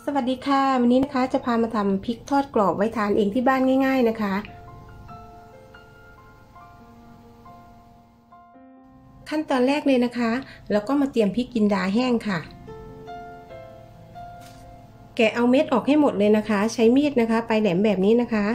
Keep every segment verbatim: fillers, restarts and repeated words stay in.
สวัสดีค่ะวันนี้นะคะจะพามาทำพริกทอดกรอบไว้ทานเองที่บ้านง่ายๆนะคะขั้นตอนแรกเลยนะคะเราก็มาเตรียมพริกจินดาแห้งค่ะแกะเอาเม็ดออกให้หมดเลยนะคะใช้มีดนะคะปลายแหลมแบบนี้นะคะ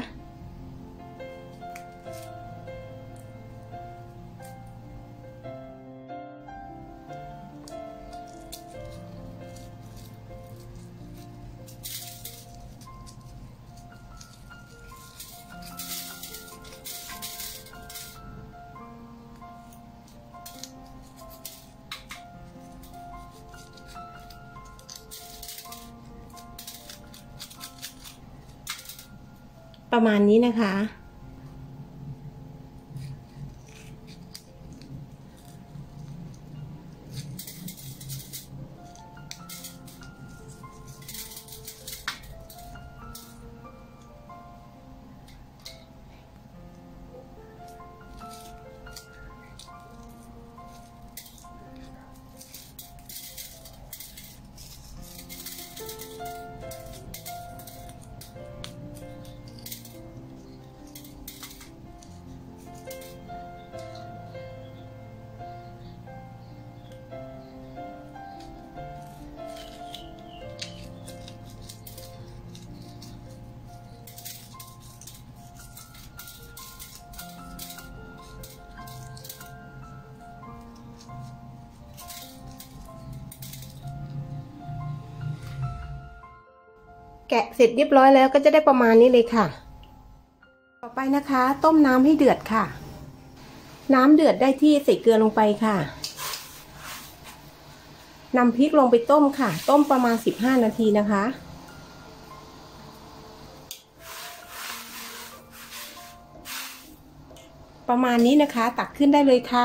ประมาณนี้นะคะแกะเสร็จเรียบร้อยแล้วก็จะได้ประมาณนี้เลยค่ะต่อไปนะคะต้มน้ำให้เดือดค่ะน้ำเดือดได้ที่ใส่เกลือลงไปค่ะนำพริกลงไปต้มค่ะต้มประมาณสิบห้านาทีนะคะประมาณนี้นะคะตักขึ้นได้เลยค่ะ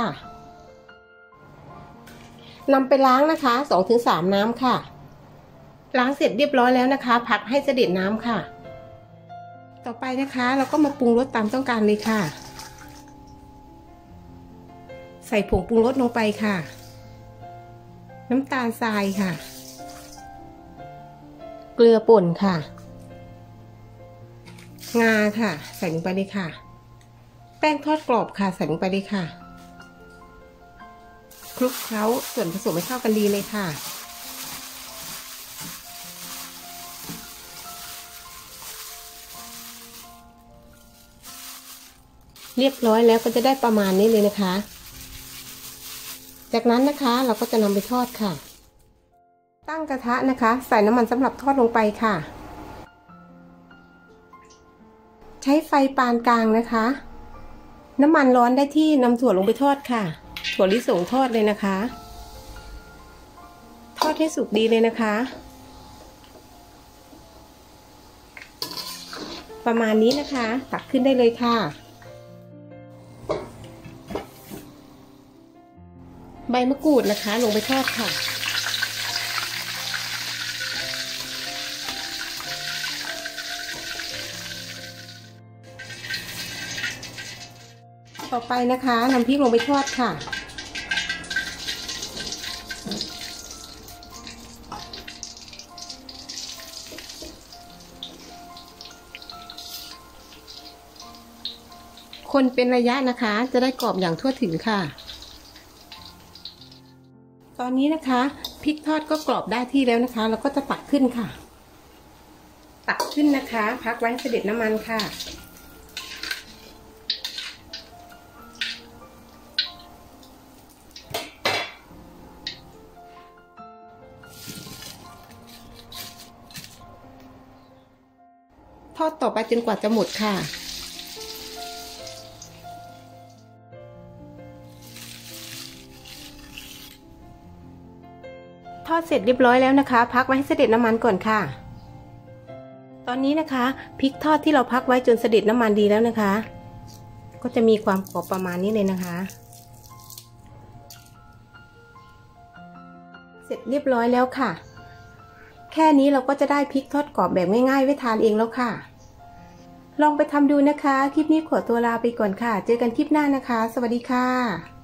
นำไปล้างนะคะ สองถึงสาม น้ำค่ะล้างเสร็จเรียบร้อยแล้วนะคะพักให้เสด็จน้ำค่ะต่อไปนะคะเราก็มาปรุงรสตามต้องการเลยค่ะใส่ผงปรุงรสลงไปค่ะน้ำตาลทรายค่ะเกลือป่นค่ะงาค่ะใส่ลงไปเลยค่ะแป้งทอดกรอบค่ะใส่ลงไปเลยค่ะคลุกเคล้าส่วนผสมให้เข้ากันดีเลยค่ะเรียบร้อยแล้วก็จะได้ประมาณนี้เลยนะคะจากนั้นนะคะเราก็จะนำไปทอดค่ะตั้งกระทะนะคะใส่น้ำมันสำหรับทอดลงไปค่ะใช้ไฟปานกลางนะคะน้ำมันร้อนได้ที่นำถั่วลงไปทอดค่ะถั่วลิสงทอดเลยนะคะทอดให้สุกดีเลยนะคะประมาณนี้นะคะตักขึ้นได้เลยค่ะใบมะกรูดนะคะลงไปทอดค่ะต่อไปนะคะนำพริกลงไปทอดค่ะคนเป็นระยะนะคะจะได้กรอบอย่างทั่วถึงค่ะตอนนี้นะคะพริกทอดก็กรอบได้ที่แล้วนะคะเราก็จะตักขึ้นค่ะตักขึ้นนะคะพักไว้เสด็จน้ำมันค่ะทอดต่อไปจนกว่าจะหมดค่ะทอดเสร็จเรียบร้อยแล้วนะคะพักไว้ให้เสด็จน้ำมันก่อนค่ะตอนนี้นะคะพริกทอดที่เราพักไว้จนเสด็จน้ำมันดีแล้วนะคะก็จะมีความกรอบประมาณนี้เลยนะคะเสร็จเรียบร้อยแล้วค่ะแค่นี้เราก็จะได้พริกทอดกรอบแบบง่ายๆไว้ทานเองแล้วค่ะลองไปทำดูนะคะคลิปนี้ขอตัวลาไปก่อนค่ะเจอกันคลิปหน้านะคะสวัสดีค่ะ